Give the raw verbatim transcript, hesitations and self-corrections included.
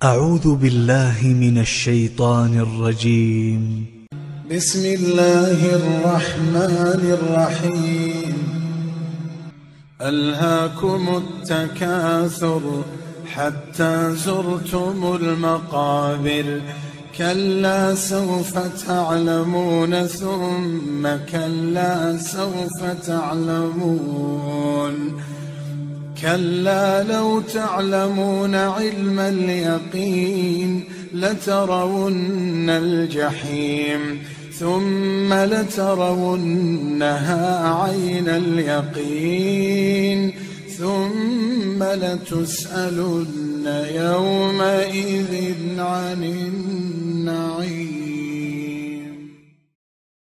أعوذ بالله من الشيطان الرجيم. بسم الله الرحمن الرحيم. ألهاكم التكاثر حتى زرتم المقابر، كلا سوف تعلمون ثم كلا سوف تعلمون، كلا لو تعلمون علم اليقين لترون الجحيم ثم لترونها عين اليقين ثم لتسألن يومئذ عن النعيم.